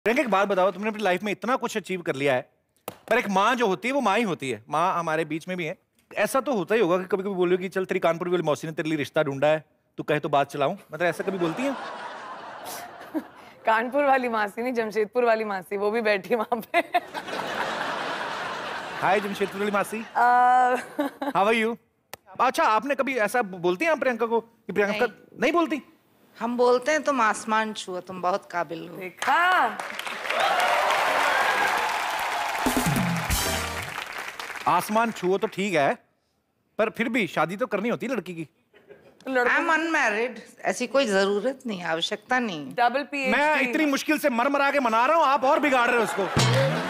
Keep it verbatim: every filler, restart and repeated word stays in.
प्रियंका, एक बात बताओ, तुमने अपनी लाइफ में इतना कुछ अचीव कर लिया है, पर एक माँ जो होती है वो माँ ही होती है। माँ हमारे बीच में भी है। ऐसा तो होता ही होगा कि कभी कभी बोलो कि चल तेरी कानपुर वाली मौसी ने तेरे लिए रिश्ता ढूंढा है, तू कहे तो बात चलाऊं, मतलब ऐसा कभी बोलती है? कानपुर वाली मासी नहीं, जमशेदपुर वाली मासी, वो भी बैठी वहां पे। हाय जमशेदपुर वाली मासी, uh... हाउ आर यू? अच्छा, आपने कभी ऐसा बोलती हैं प्रियंका को कि प्रियंका नहीं, नहीं बोलती? हम बोलते हैं तुम आसमान छुओ, तुम बहुत काबिल हो। देखा? आसमान छुओ तो ठीक है, पर फिर भी शादी तो करनी होती है लड़की की। आई एम अनमैरिड, ऐसी कोई जरूरत नहीं, आवश्यकता नहीं। Double PhD. मैं इतनी मुश्किल से मर मरा के मना रहा हूँ, आप और बिगाड़ रहे हो उसको।